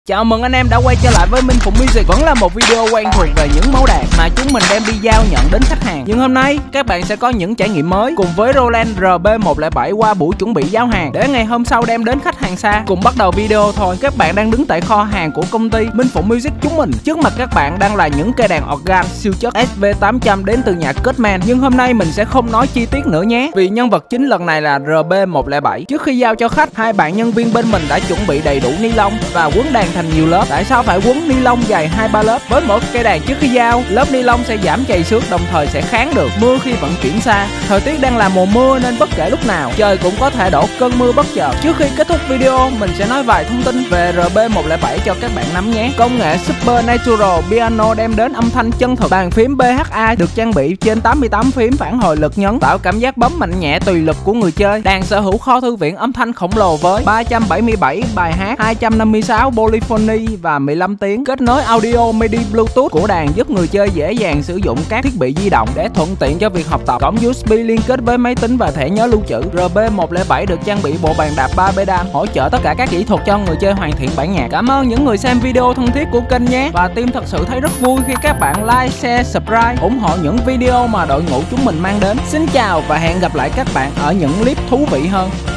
Chào mừng anh em đã quay trở lại với Minh Phụng Music. Vẫn là một video quen thuộc về những mẫu đàn mà chúng mình đem đi giao nhận đến khách hàng. Nhưng hôm nay các bạn sẽ có những trải nghiệm mới cùng với Roland RB107 qua buổi chuẩn bị giao hàng để ngày hôm sau đem đến khách hàng xa. Cùng bắt đầu video thôi. Các bạn đang đứng tại kho hàng của công ty Minh Phụng Music chúng mình. Trước mặt các bạn đang là những cây đàn organ siêu chất SV800 đến từ nhà Cutman. Nhưng hôm nay mình sẽ không nói chi tiết nữa nhé, vì nhân vật chính lần này là RB107. Trước khi giao cho khách, hai bạn nhân viên bên mình đã chuẩn bị đầy đủ ni lông và quấn đàn thành nhiều lớp. Tại sao phải quấn ni lông dày 2-3 lớp? Với mỗi cây đàn trước khi giao, lớp ni lông sẽ giảm chày xước, đồng thời sẽ kháng được mưa khi vận chuyển xa. Thời tiết đang là mùa mưa nên bất kể lúc nào trời cũng có thể đổ cơn mưa bất chợt. Trước khi kết thúc video, mình sẽ nói vài thông tin về RB107 cho các bạn nắm nhé. Công nghệ Super Natural Piano đem đến âm thanh chân thực. Bàn phím BHA được trang bị trên 88 phím phản hồi lực nhấn, tạo cảm giác bấm mạnh nhẹ tùy lực của người chơi. Đàn sở hữu kho thư viện âm thanh khổng lồ với 377 bài hát, 256 polyphony và 15 tiếng. Kết nối audio MIDI Bluetooth của đàn giúp người chơi dễ dàng sử dụng các thiết bị di động để thuận tiện cho việc học tập. Cổng USB liên kết với máy tính và thẻ nhớ lưu trữ. RB107 được trang bị bộ bàn đạp 3 pedal hỗ trợ tất cả các kỹ thuật cho người chơi hoàn thiện bản nhạc. Cảm ơn những người xem video thân thiết của kênh nhé, và team thật sự thấy rất vui khi các bạn like, share, subscribe ủng hộ những video mà đội ngũ chúng mình mang đến. Xin chào và hẹn gặp lại các bạn ở những clip thú vị hơn.